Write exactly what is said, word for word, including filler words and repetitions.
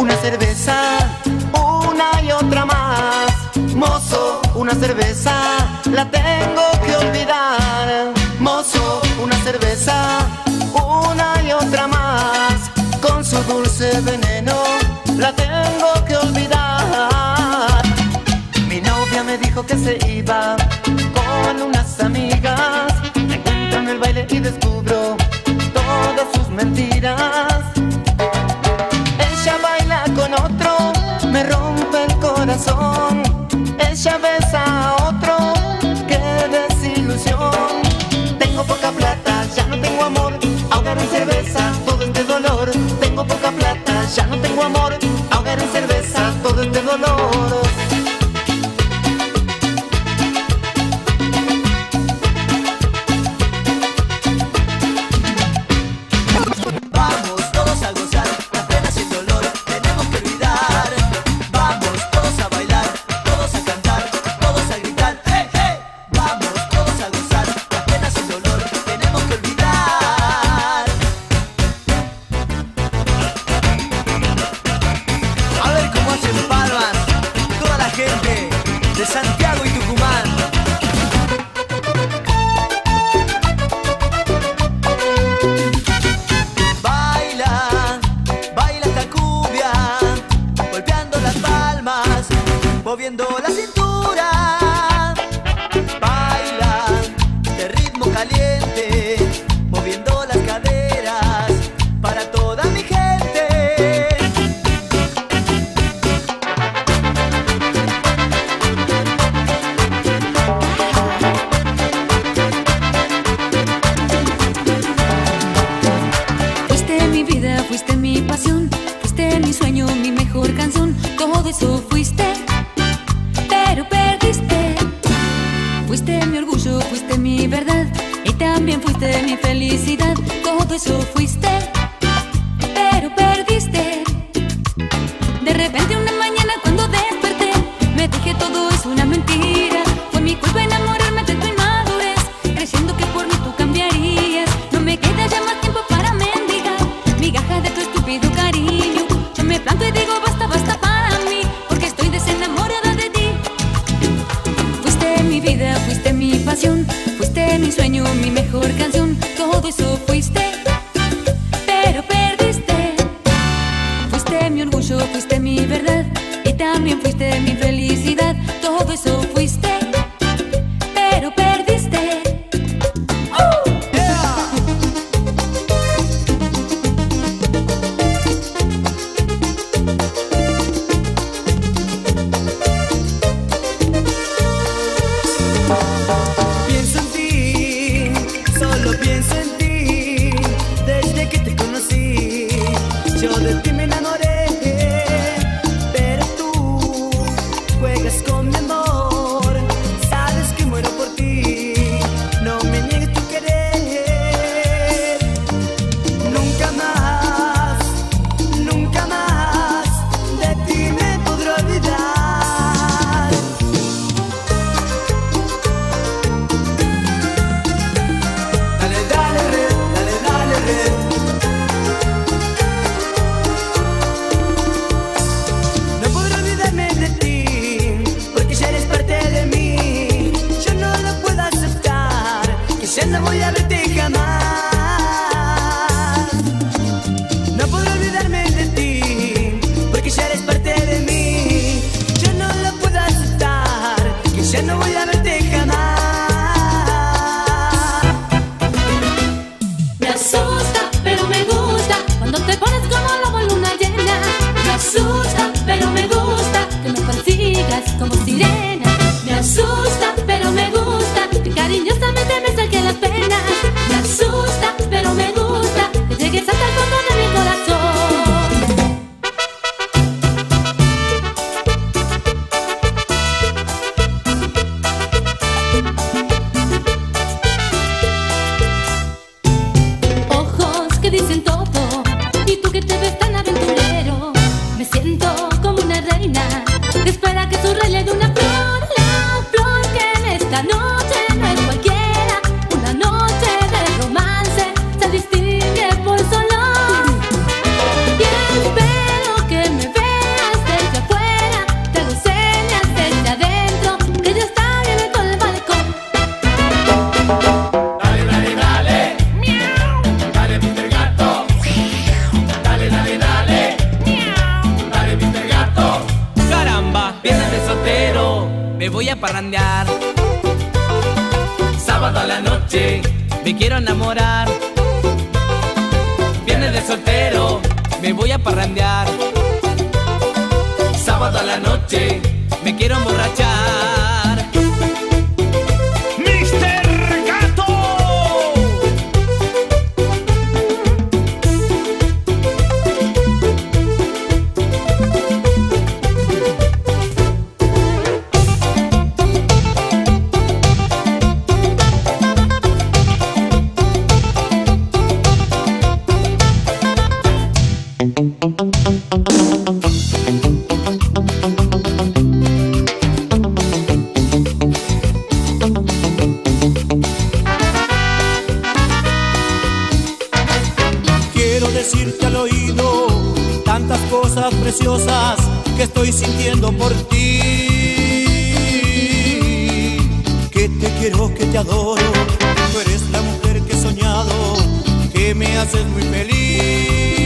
una cerveza, una y otra más. Mozo, una cerveza, la tengo que olvidar. Mozo, una cerveza, una y otra más. Con su dulce veneno, la tengo que olvidar. Mi novia me dijo que se iba con unas amigas. Me encuentro en el baile y descubro todas sus mentiras. Ella baila con otro, me rompe el corazón. Ella besa a otro, qué desilusión. Tengo poca plata, ya no tengo amor. Ahogar en cerveza todo este dolor. Tengo poca plata, ya no tengo amor. Ahogar en cerveza todo este dolor. De Santiago y Tucumán. Baila, baila esta cumbia, golpeando las palmas, moviendo la cintura. Baila este ritmo caliente, moviendo las caderas para toda mi gente. Fuiste mi pasión, fuiste mi sueño, mi mejor canción. Todo eso fuiste, pero perdiste. Fuiste mi orgullo, fuiste mi verdad, y también fuiste mi felicidad. Todo eso fuiste, pero perdiste. De repente una mañana cuando desperté, me dije todo es una mentira. Fue mi culpa enamorarme de tu inmadurez, creyendo que por mí tú cambiarías. No me queda ya más tiempo para mendigar migajas de tu estúpido cariño. Yo me planto y digo basta, basta para mí, porque estoy desenamorada de ti. Fuiste mi vida, fuiste mi pasión, fuiste mi sueño, mi mejor canción. Todo eso fuiste, pero perdiste. Fuiste mi orgullo, fuiste mi verdad, y también fuiste mi felicidad. Todo eso fuiste, pero perdiste. Pienso en ti, solo pienso en ti. Desde que te conocí, yo de ti me enamoré. Pero tú juegas con mi amor, sabes que muero por ti. No me niegues tu querer. Nunca más, nunca más de ti me podré olvidar. No podré olvidarme de ti, porque ya eres parte de mí. Yo no lo puedo aceptar, que ya no voy a verte jamás. No podré olvidarme de ti, porque ya eres parte de mí. Yo no lo puedo aceptar, que ya no voy a verte jamás. Me asusta, pero me gusta cuando te pones como lobo en luna llena. Me asusta, pero me gusta que me persigas como sirena. Me asusta, pero me gusta que cariñosamente me saque las penas. Me asusta, pero me gusta que llegues hasta el fondo de mi corazón. Ojos que dicen todo, y tú que te ves tan aventurero. Me siento como una reina que espera que su rey le dé una flor. La flor que en esta noche no es cualquiera. Una noche de romance se distingue por su olor. Y espero que me veas me voy a parrandear. Sábado a la noche, me quiero enamorar. Viernes de soltero, me voy a parrandear. Sábado a la noche, me quiero emborrachar. ¡Mister Gato! Decirte al oído tantas cosas preciosas que estoy sintiendo por ti. Que te quiero, que te adoro, tú eres la mujer que he soñado, que me haces muy feliz.